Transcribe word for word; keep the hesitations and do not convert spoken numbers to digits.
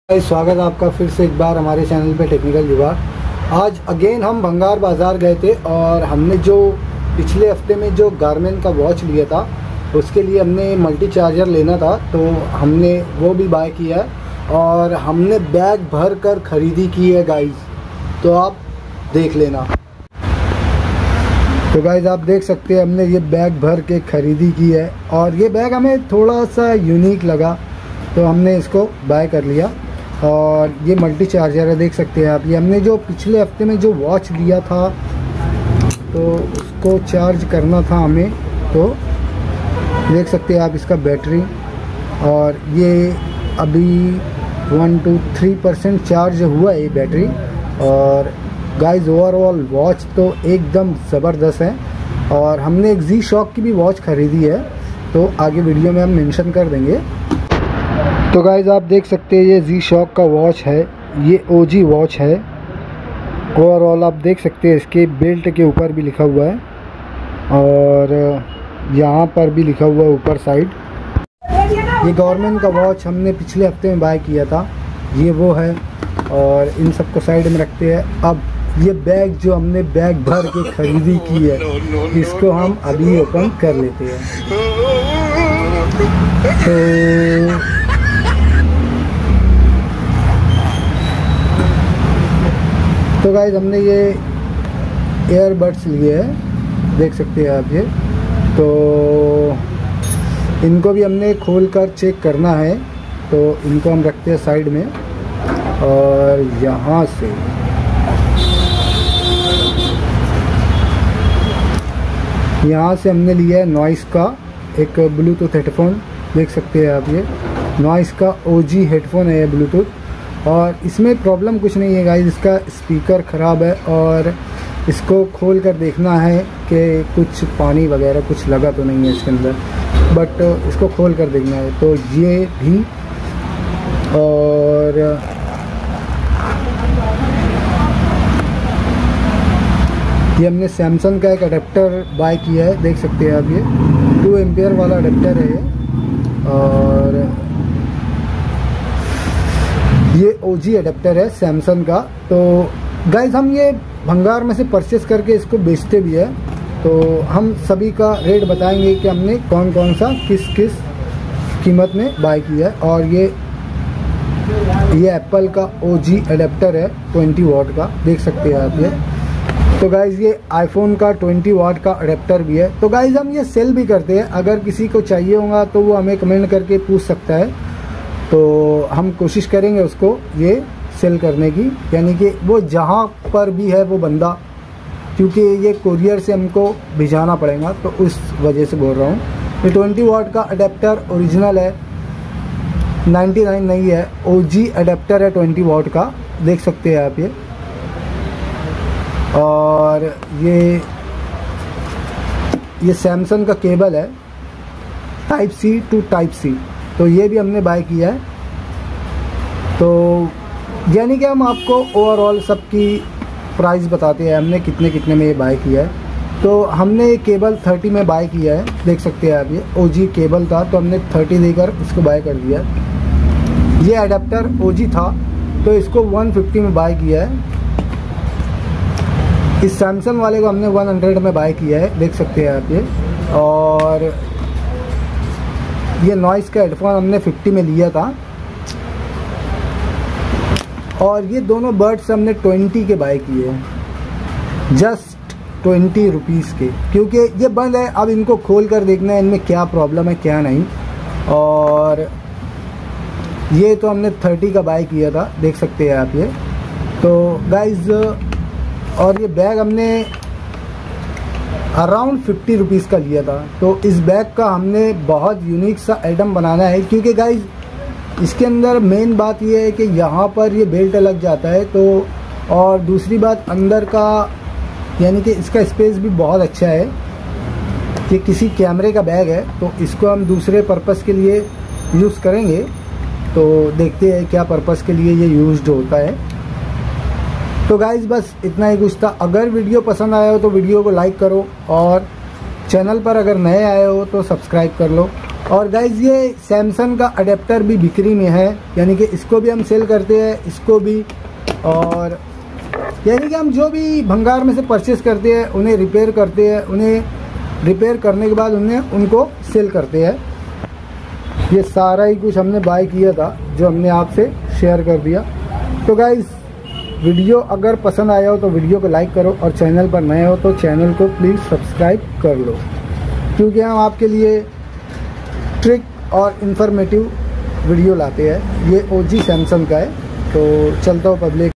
स्वागत है आपका फिर से एक बार हमारे चैनल पे टेक्निकल जुगाड़। आज अगेन हम भंगार बाज़ार गए थे और हमने जो पिछले हफ्ते में जो गारमेंट का वॉच लिया था उसके लिए हमने मल्टी चार्जर लेना था, तो हमने वो भी बाय किया है और हमने बैग भर कर ख़रीदी की है गाइस, तो आप देख लेना। तो गाइस आप देख सकते हैं हमने ये बैग भर के ख़रीदी की है और ये बैग हमें थोड़ा सा यूनिक लगा तो हमने इसको बाय कर लिया। और ये मल्टी चार्जर है, देख सकते हैं आप। ये हमने जो पिछले हफ्ते में जो वॉच लिया था तो उसको चार्ज करना था हमें, तो देख सकते हैं आप इसका बैटरी, और ये अभी one two three percent charge हुआ है ये बैटरी। और गाइस ओवरऑल वॉच तो एकदम ज़बरदस्त है और हमने एक जी शॉक की भी वॉच ख़रीदी है, तो आगे वीडियो में हम मेंशन कर देंगे। तो गाइज़ आप देख सकते हैं ये जी शॉक का वॉच है, ये ओजी वॉच है। ओवरऑल आप देख सकते हैं इसके बेल्ट के ऊपर भी लिखा हुआ है और यहाँ पर भी लिखा हुआ है ऊपर साइड। ये गवर्नमेंट का वॉच हमने पिछले हफ्ते में बाय किया था, ये वो है। और इन सबको साइड में रखते हैं। अब ये बैग जो हमने बैग भर के ख़रीदी की है इसको हम अभी ओपन कर लेते हैं। तो तो गाइस हमने ये एयरबड्स लिए हैं, देख सकते हैं आप। ये तो इनको भी हमने खोल कर चेक करना है, तो इनको हम रखते हैं साइड में। और यहाँ से यहाँ से हमने लिया है नॉइस का एक ब्लूटूथ हेडफोन, देख सकते हैं आप। ये नॉइस का ओजी हेडफोन है ये ब्लूटूथ, और इसमें प्रॉब्लम कुछ नहीं है गाइस, इसका स्पीकर ख़राब है और इसको खोल कर देखना है कि कुछ पानी वगैरह कुछ लगा तो नहीं है इसके अंदर, बट इसको खोल कर देखना है। तो ये भी, और ये हमने सैमसंग का एक अडेप्टर बाय किया है, देख सकते हैं आप। ये टू एम्पियर वाला अडेप्टर है ये, और ये ओजी अडेप्टर है सैमसंग का। तो गाइस हम ये भंगार में से परचेस करके इसको बेचते भी है, तो हम सभी का रेट बताएंगे कि हमने कौन कौन सा किस किस कीमत में बाय किया है। और ये ये एप्पल का ओजी अडेप्टर है ट्वेंटी वाट का, देख सकते हैं आप। ये तो गाइज़ ये आईफोन का ट्वेंटी वाट का अडेप्टर भी है। तो गाइज़ हम ये सेल भी करते हैं, अगर किसी को चाहिए होगा तो वो हमें कमेंट करके पूछ सकता है, तो हम कोशिश करेंगे उसको ये सेल करने की, यानी कि वो जहाँ पर भी है वो बंदा, क्योंकि ये कुरियर से हमको भिजाना पड़ेगा तो उस वजह से बोल रहा हूँ। ये ट्वेंटी वाट का अडेप्टर ओरिजिनल है, नाइन्टी नाइन नहीं है, ओजी अडेप्टर है ट्वेंटी वाट का, देख सकते हैं आप। ये और ये ये सैमसंग का केबल है type C to type C, तो ये भी हमने बाय किया है। तो यानी कि हम आपको ओवरऑल सबकी प्राइस बताते हैं हमने कितने कितने में ये बाय किया है। तो हमने ये केबल थर्टी में बाय किया है, देख सकते हैं आप। ये ओजी केबल था तो हमने थर्टी देकर इसको बाय कर दिया। ये अडेप्टर ओजी था तो इसको वन फिफ्टी में बाय किया है। इस सैमसंग वाले को हमने वन हंड्रेड में बाय किया है, देख सकते हैं आप। ये और ये नॉइस का हेडफोन हमने फिफ्टी में लिया था, और ये दोनों बर्ड्स हमने ट्वेंटी के बाय किए हैं, जस्ट ट्वेंटी रुपीज़ के, क्योंकि ये बंद है। अब इनको खोल कर देखना है इनमें क्या प्रॉब्लम है क्या नहीं। और ये तो हमने थर्टी का बाय किया था, देख सकते हैं आप। ये तो गाइज, और ये बैग हमने अराउंड फिफ्टी रुपीज़ का लिया था। तो इस बैग का हमने बहुत यूनिक सा आइटम बनाना है, क्योंकि गाइज इसके अंदर मेन बात ये है कि यहाँ पर ये बेल्ट लग जाता है। तो और दूसरी बात अंदर का, यानी कि इसका स्पेस भी बहुत अच्छा है। ये किसी कैमरे का बैग है तो इसको हम दूसरे पर्पस के लिए यूज़ करेंगे, तो देखते हैं क्या पर्पस के लिए ये यूज्ड होता है। तो गाइज़ बस इतना ही कुछ था। अगर वीडियो पसंद आया हो तो वीडियो को लाइक करो, और चैनल पर अगर नए आए हो तो सब्सक्राइब कर लो। और गाइज ये सैमसंग का अडेप्टर भी बिक्री में है, यानी कि इसको भी हम सेल करते हैं, इसको भी। और यानी कि हम जो भी भंगार में से परचेस करते हैं उन्हें रिपेयर करते हैं, उन्हें रिपेयर करने के बाद उन्हें उनको सेल करते हैं। ये सारा ही कुछ हमने बाय किया था जो हमने आपसे शेयर कर दिया। तो गाइज वीडियो अगर पसंद आया हो तो वीडियो को लाइक करो, और चैनल पर नए हो तो चैनल को प्लीज़ सब्सक्राइब कर लो, क्योंकि हम आपके लिए ट्रिक और इन्फॉर्मेटिव वीडियो लाते हैं। ये ओजी सैमसंग का है। तो चलता हूँ पब्लिक।